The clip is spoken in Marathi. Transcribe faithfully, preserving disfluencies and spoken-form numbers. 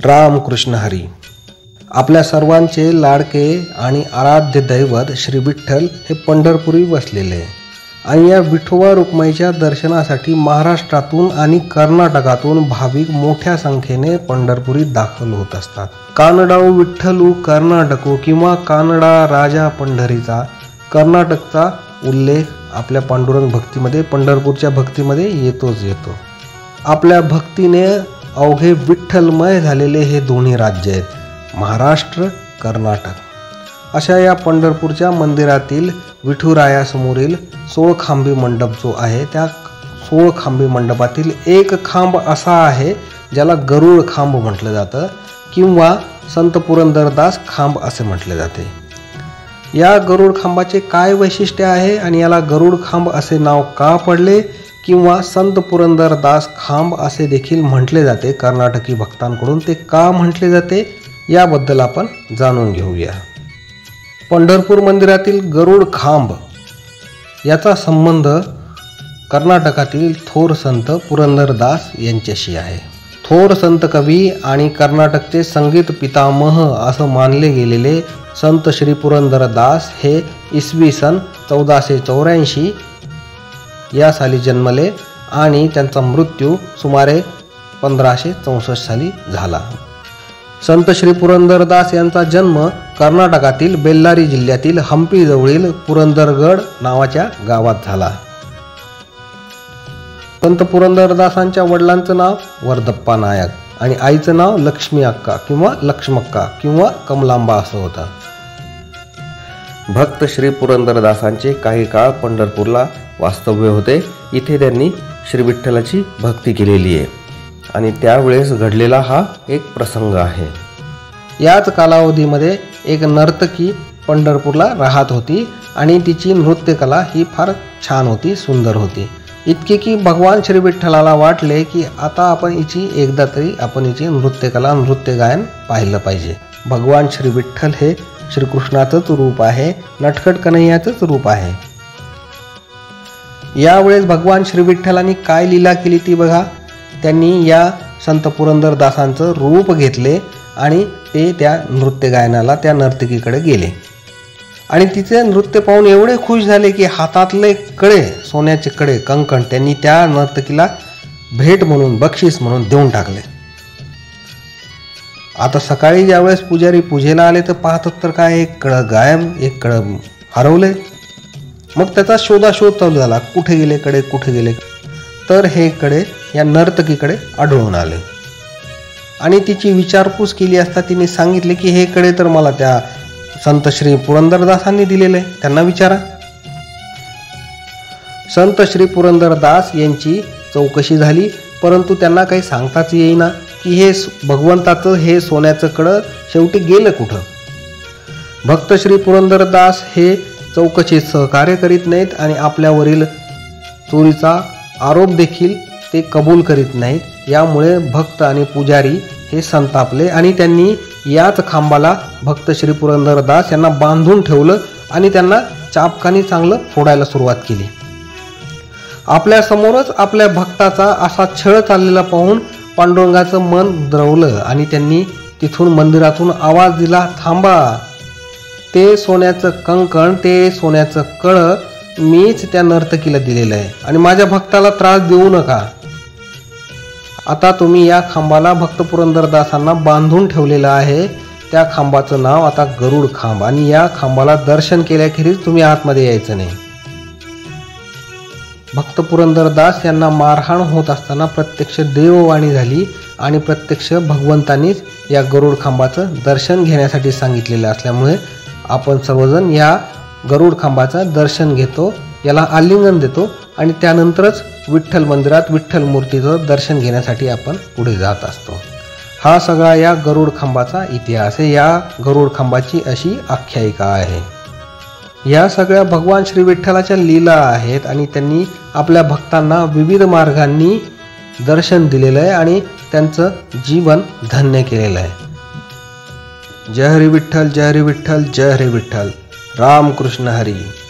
रामकृष्ण हरी. आपल्या सर्वांचे लाडके आणि आराध्य दैवत श्री विठ्ठल हे पंढरपुरी वसलेले आणि या विठोबा रुक्माईच्या दर्शनासाठी महाराष्ट्रातून आणि कर्नाटकातून भाविक मोठ्या संख्येने पंढरपुरी दाखल होत असतात. कानडाऊ विठ्ठलू कर्नाटको किंवा कानडा राजा पंढरीचा कर्नाटकचा उल्लेख आपल्या पांडुरंग भक्तीमध्ये पंढरपूरच्या भक्तीमध्ये येतोच येतो. आपल्या भक्तीने अवघे विठ्ठलमय झालेले हे दोन्ही राज्य आहेत, महाराष्ट्र कर्नाटक. अशा या पंढरपूरच्या मंदिरातील विठुरायासमोरील सोळखांबी मंडप जो आहे त्या सोळखांबी मंडपातील एक खांब असा आहे ज्याला गरुड खांब म्हटलं जातं किंवा संत पुरंदरदास खांब असे म्हटले जाते. या गरुड खांबाचे काय वैशिष्ट्य आहे आणि याला गरुड खांब असे नाव का पडले किंवा संत पुरंदरदास खांब असे देखील म्हटले जाते कर्नाटकी भक्तांकडून, ते का म्हटले जाते याबद्दल आपण जाणून घेऊया. पंढरपूर मंदिरातील गरुड खांब याचा संबंध कर्नाटकातील थोर संत पुरंदरदास यांच्याशी आहे. थोर संत कवी आणि कर्नाटकचे संगीत पितामह असं मानले गेलेले संत श्री पुरंदरदास हे इसवी सन चौदाशे चौऱ्याऐंशी या साली जन्मले आणि त्यांचा मृत्यू सुमारे पंधराशे चौसष्ट साली झाला. संत श्री पुरंदरदास यांचा जन्म कर्नाटकातील बेल्लारी जिल्ह्यातील हंपी जवळील पुरंदरगड नावाच्या गावात झाला. संत पुरंदरदासांच्या वडिलांचं नाव वरदप्पा नायक आणि आईचं नाव लक्ष्मी अक्का किंवा लक्ष्मक्का किंवा कमलांबा असं होतं. भक्त श्री पुरंदरदासांचे काही काळ पंढरपूरला वास्तव्य होते. इथे त्यांनी श्री विठ्ठलाची भक्ती केलेली आहे आणि त्यावेळेस घडलेला हा एक प्रसंग आहे. याच कालावधीमध्ये एक नर्तकी पंढरपूरला राहत होती आणि तिची नृत्यकला ही फार छान होती, सुंदर होती. इतके की भगवान श्री विठ्ठलाला वाटले की आता आपण हिची एकदा तरी आपण हिची नृत्यकला नृत्य गायन पाहिलं पाहिजे. भगवान श्री विठ्ठल हे श्रीकृष्णाचंच रूप आहे, नटखट कन्हैयाचंच रूप आहे. यावेळेस भगवान श्री विठ्ठलांनी काय लीला केली ती बघा. त्यांनी या संत पुरंदरदासांचं रूप घेतले आणि ते त्या नृत्य गायनाला त्या नर्तकीकडे गेले आणि तिचे नृत्य पाहून एवढे खुश झाले की हातातले कडे, सोन्याचे कडे, कंकण त्यांनी त्या नर्तकीला भेट म्हणून, बक्षीस म्हणून देऊन टाकले. आता सकाळी ज्यावेळेस पुजारी पूजेला आले तर पाहतात तर काय एक कड गायब, एक कड हरवले. मग त्याचा शोधाशोध चालू झाला, कुठे गेले कडे, कुठे गेले. तर हे कडे या नर्तकीकडे आढळून आले आणि तिची विचारपूस केली असता तिने सांगितले की हे कडे तर मला त्या संत श्री पुरंदरदासांनी दिलेले, त्यांना विचारा. संत श्री पुरंदरदास यांची चौकशी झाली परंतु त्यांना काही सांगताच येईना की हे भगवंताचं हे सोन्याचं कडं शेवटी गेलं कुठं. भक्त श्री पुरंदरदास हे चौकशीत सहकार्य करीत नाहीत आणि आपल्यावरील चोरीचा आरोप देखील ते कबूल करीत नाहीत. यामुळे भक्त आणि पुजारी हे संतापले आणि त्यांनी याच खांबाला भक्त श्री पुरंदरदास यांना बांधून ठेवलं आणि त्यांना चापकानी चांगलं फोडायला सुरुवात केली. आपल्या समोरच आपल्या भक्ताचा असा छळ चाललेला पाहून पांडुरंगाचं मन द्रवलं आणि त्यांनी तिथून मंदिरातून आवाज दिला, थांबा, ते सोन्याचं कंकण, ते सोन्याचं कळं मीच त्या नर्तकीला दिलेलं आहे आणि माझ्या भक्ताला त्रास देऊ नका. आता तुम्ही या खांबाला भक्त पुरंदरदासांना बांधून ठेवलेलं आहे, त्या खांबाचं नाव आता गरुड खांब आणि या खांबाला दर्शन केल्याखेरीज तुम्ही आतमध्ये यायचं नाही. भक्त पुरंदरदास यांना मारहाण होत असताना प्रत्यक्ष देववाणी झाली आणि प्रत्यक्ष भगवंतांनीच या गरुड खांबाचं दर्शन घेण्यासाठी सांगितलेलं असल्यामुळे आपण सर्वजण या गरुड खांबाचं दर्शन घेतो, याला आलिंगन देतो आणि त्यानंतरच विठ्ठल मंदिरात विठ्ठल मूर्तीचं दर्शन घेण्यासाठी आपण पुढे जात असतो. हा सगळा या गरुड खांबाचा इतिहास आहे. या गरुड खांबाची अशी आख्यायिका आहे. या सगळ्या भगवान श्री विठ्ठलाच्या लीला आहेत आणि त्यांनी आपल्या भक्तांना विविध मार्गांनी दर्शन दिलेलं आहे आणि त्यांचं जीवन धन्य केलेलं आहे. जय हरी विठ्ठल, जय हरी विठ्ठल, जय हरी विठ्ठल. रामकृष्ण हरी.